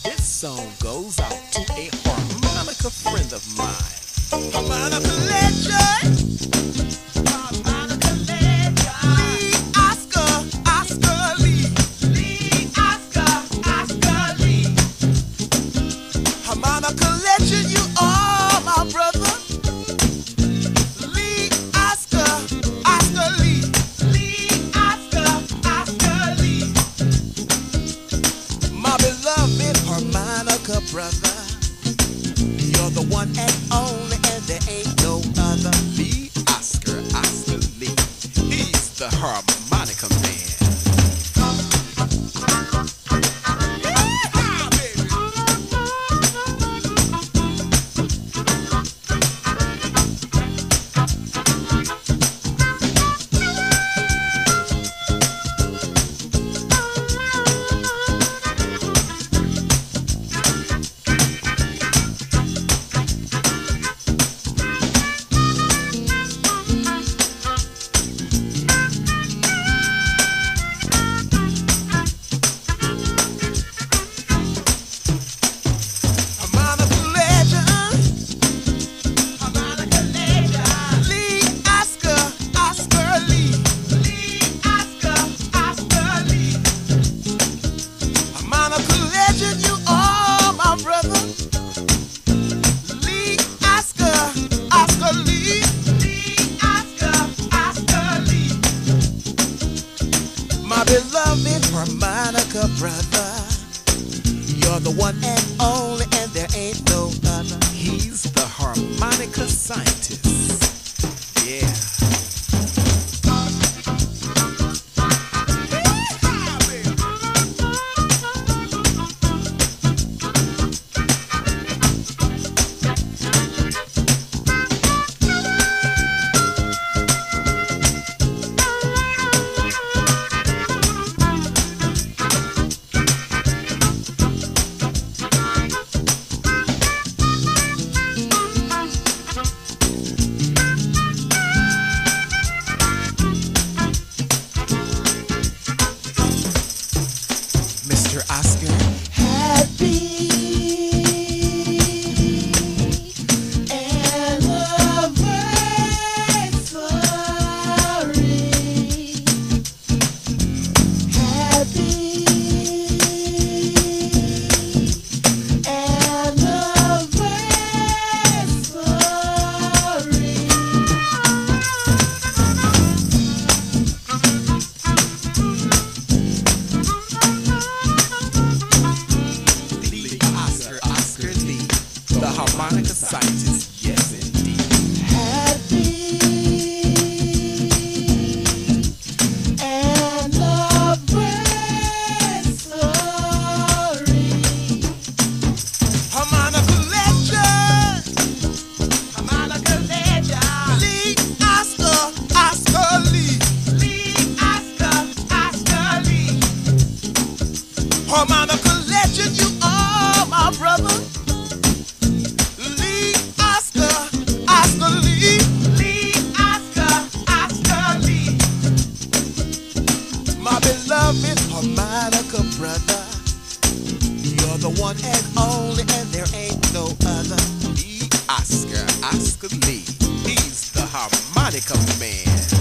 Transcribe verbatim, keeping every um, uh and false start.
This song goes out to a harmonica friend of mine. Harmonica Legend. Harmonica Legend. Lee Oskar, Oskar Lee. Lee Oskar, Oskar Lee. Harmonica Legend, you are my brother. Lee Oskar, Oskar Lee. Lee Oskar, Oskar Lee. My beloved harmonica brother, you're the one and only, and there ain't no other. Lee Oskar, Oskar Lee, he's the harmonica man. Beloved harmonica brother, you're the one and only, and there ain't no other. He's the Harmonica Scientist. Yeah. Mister Oskar, happy anniversary. Happy the Harmonica Scientist, yes indeed. Happy anniversary. Harmonica Legend. Harmonica Legend. Lee Oskar, Oskar Lee. Lee Oskar, Oskar Lee. Harmonica Legend, you are my brother. Beloved harmonica brother, you're the one and only, and there ain't no other. Lee Oskar, Oskar Lee, he's the harmonica man.